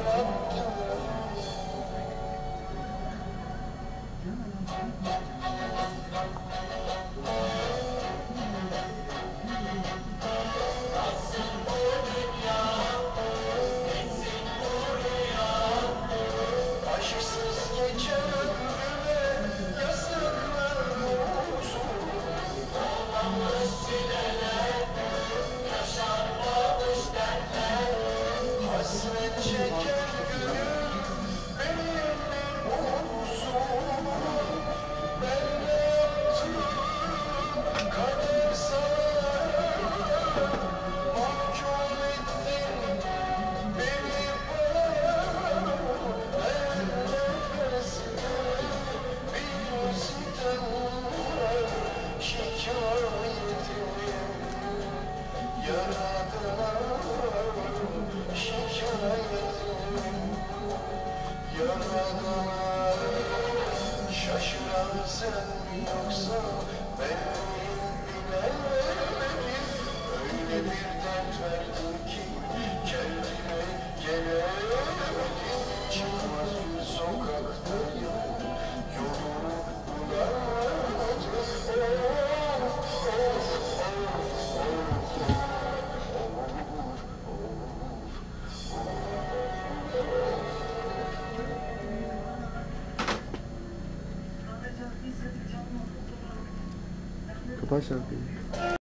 Hasret çeken gönül benim olsun. Ben ne yaptım kader sana, mahkum ettin beni bana. Her nefeste bir sitem var, şikayetim Yaradana, şikayetim Yaradana. Şaşıran sen mi yoksa ben miyim bilemedim. Öyle bir dert verdin ki kendime gelemedim. Çıkmaz bir sokaktayım, yolumu bulamadım. Of, of, of, of. Kapat şarkıyı.